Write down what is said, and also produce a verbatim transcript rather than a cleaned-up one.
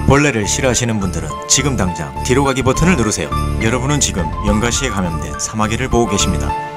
벌레를 싫어하시는 분들은 지금 당장 뒤로 가기 버튼을 누르세요. 여러분은 지금 연가시에 감염된 사마귀를 보고 계십니다.